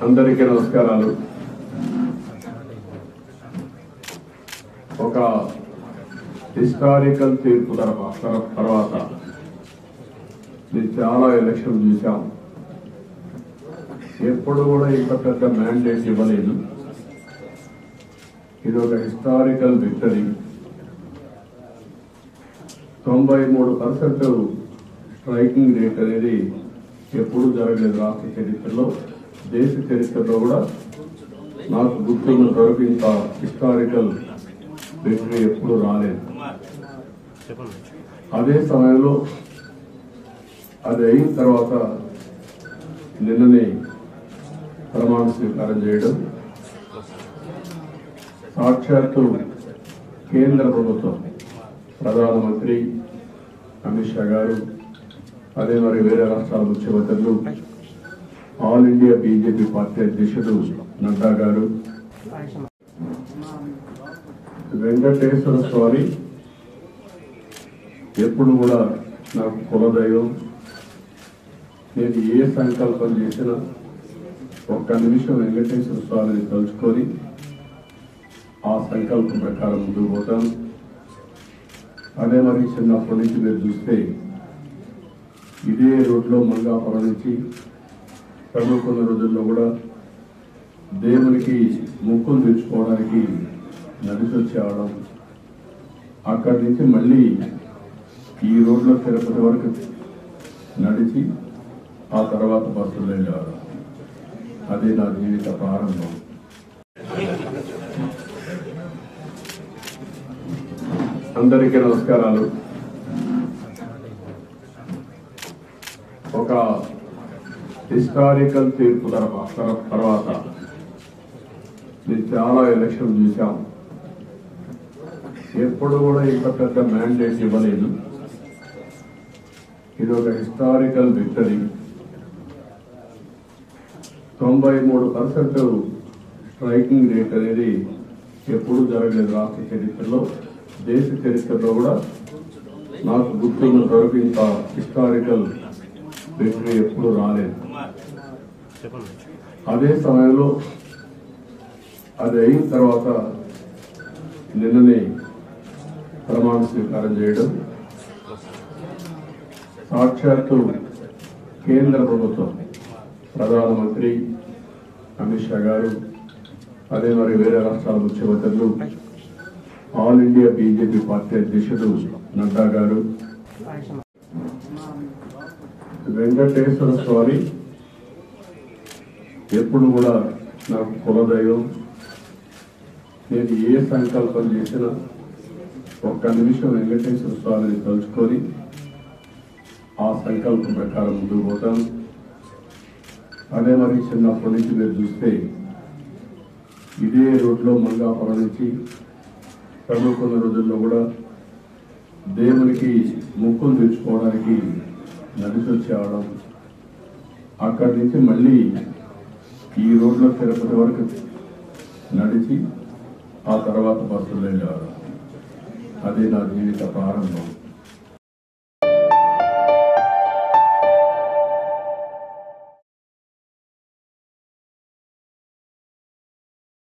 అందరికీ నమస్కారాలు. ఒక హిస్టారికల్ తీర్పు తర్వాత మేము చాలా ఎలక్షన్ చూసాం. ఎప్పుడు కూడా ఇంత పెద్ద మ్యాండేట్ ఇవ్వలేదు. ఇది ఒక హిస్టారికల్ విక్టరీ. 93% స్ట్రైకింగ్ రేట్ అనేది ఎప్పుడు జరగలేదు రాష్ట్ర చరిత్రలో, దేశ చరిత్రలో కూడా. నాకు గుర్తున్నంత వరకు ఇంత హిస్టారికల్ విక్టరీ ఎప్పుడు రాలేదు. అదే సమయంలో అది అయిన తర్వాత నిన్ననే ప్రమాణ స్వీకారం చేయడం, సాక్షాత్తు కేంద్ర ప్రభుత్వం ప్రధానమంత్రి అమిత్ షా గారు, అదే మరి వేరే రాష్ట్రాల ముఖ్యమంత్రులు, ఆల్ ఇండియా బీజేపీ పార్టీ అధ్యక్షుడు నడ్డా గారు, వెంకటేశ్వర స్వామి ఎప్పుడు కూడా నాకు కులదైవం. నేను ఏ సంకల్పం చేసినా ఒక్క నిమిషం వెంకటేశ్వర స్వామిని తలుచుకొని ఆ సంకల్పం ప్రకారం ముందుకు పోతాను. అదే మరి చిన్నప్పటి నుంచి మీరు చూస్తే ఇదే రోడ్లో మంగాపురం నుంచి చదువుకున్న రోజుల్లో కూడా దేవునికి ముక్కులు తెచ్చుకోవడానికి నడిచి వచ్చేవాళ్ళం. అక్కడి నుంచి మళ్ళీ ఈ రోడ్లో తిరుపతి వరకు నడిచి ఆ తర్వాత బస్సులు వెళ్ళేవాళ్ళం. అదే నా జీవిత ప్రారంభం. అందరికీ నమస్కారాలు. ఒక హిస్టారికల్ తీర్పు తర్వాత మేము చాలా ఎలక్షన్ చూసాం. ఎప్పుడు కూడా ఇంత పెద్ద మ్యాండేట్ ఇవ్వలేదు. ఇది ఒక హిస్టారికల్ విక్టరీ. 93% స్ట్రైకింగ్ రేట్ అనేది ఎప్పుడు జరగలేదు రాష్ట్ర చరిత్రలో, దేశ చరిత్రలో కూడా. నాకు గుర్తున్నంత వరకు ఇంత హిస్టారికల్ విక్టరీ ఎప్పుడు రాలేదు. అదే సమయంలో అది అయిన తర్వాత నిన్ననే ప్రమాణ స్వీకారం చేయడం, సాక్షాత్తు కేంద్ర ప్రభుత్వం ప్రధానమంత్రి అమిత్ షా గారు, అదే మరి వేరే రాష్ట్రాల ముఖ్యమంత్రులు, ఆల్ ఇండియా బీజేపీ పార్టీ అధ్యక్షుడు నడ్డా గారు, వెంకటేశ్వర స్వామి ఎప్పుడు కూడా నాకు కులదైవం. నేను ఏ సంకల్పం చేసినా ఒక్క నిమిషం వెంకటేశ్వర స్వామిని తలుచుకొని ఆ సంకల్పం ప్రకారం ముందుకు పోతాను. అదే మరి చిన్నప్పటి నుంచి మీరు చూస్తే ఇదే రోడ్లో మంగాపురం నుంచి చదువుకున్న రోజుల్లో కూడా దేవునికి ముక్కులు తెచ్చుకోవడానికి నడిచి వచ్చేవాళ్ళం. అక్కడి నుంచి మళ్ళీ ఈ రోడ్లో తిరుపతి వరకు నడిచి ఆ తర్వాత బస్సులు వెళ్ళేవాళ్ళం. అదే నా జీవిత ప్రారంభం.